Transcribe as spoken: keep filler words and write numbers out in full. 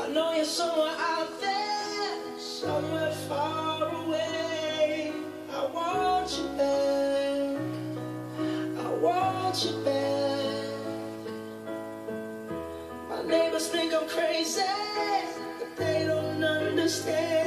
know you're somewhere out there, somewhere far away. I want you back, I want you back. My neighbors think I'm crazy, but they don't understand.